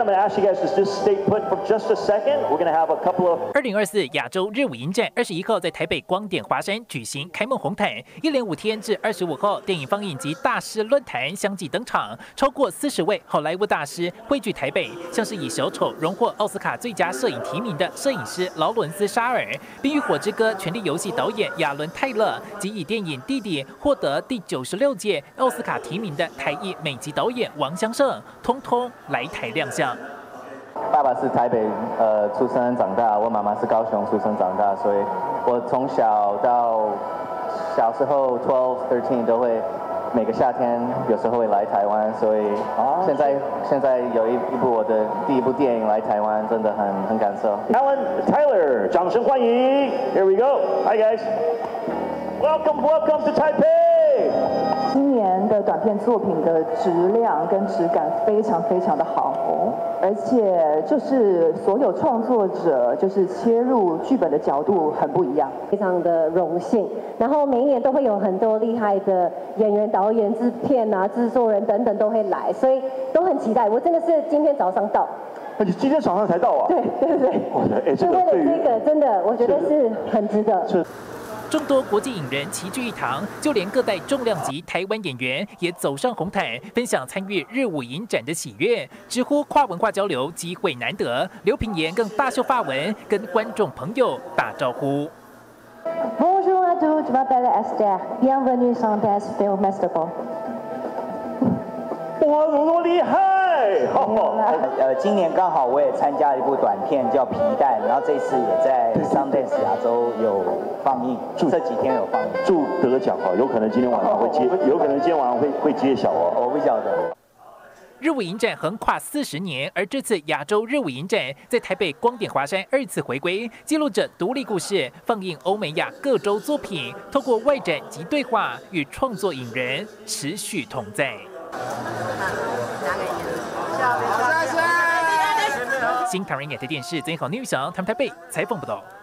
I'm going to ask you guys to just stay put for just a second. We're going to have a couple of 2024亚洲日舞影展21号在台北光点华山举行开幕红毯，一连5天至25号，电影放映及大师论坛相继登场，超过40位好莱坞大师汇聚台北，像是以小丑荣获奥斯卡最佳摄影提名的摄影师劳伦斯·沙尔，《冰与火之歌》权力游戏导演亚伦·泰勒，及以电影《弟弟》获得第96届奥斯卡提名的台裔美籍导演王香胜，通通来台亮相。 爸爸是台北出生长大，我妈妈是高雄出生长大，所以我从小到小时候13都会每个夏天有时候会来台湾，所以现在有一部我的第一部电影来台湾，真的很感受。 Alan Tyler， 掌声欢迎 ！Here we go. Hi guys. Welcome to Taipei. 今年的短片作品的质量跟质感非常的好，而且就是所有创作者就是切入剧本的角度很不一样， 非常的荣幸。然后每一年都会有很多厉害的演员、导演、制片啊、制作人等等都会来，所以都很期待。我真的是今天早上到。 你今天早上才到啊？ 对。 这个为了这个，真的我觉得是很值得。 众多国际影人齐聚一堂，就连各代重量级台湾演员也走上红毯，分享参与日舞影展的喜悦，直呼跨文化交流机会难得。刘品言更大秀发文，跟观众朋友打招呼。 Bonjour à tous, je m'appelle Esther. Bienvenue sur Paris Film Festival. 哇，怎么那么厉害？ 今年刚好我也参加了一部短片叫《皮蛋》，然后这次也在 Sundance 亚洲有放映，这几天有放映。 祝得奖哈，有可能今天晚上会揭，有可能今天晚上会揭晓哦。 我不晓得。 日舞影展横跨40年，而这次亚洲日舞影展在台北光点华山2次回归，记录着独立故事，放映欧美亚各洲作品，透过外展及对话与创作影人持续同在。新唐人亚太电视曾好 News 台北采访报道。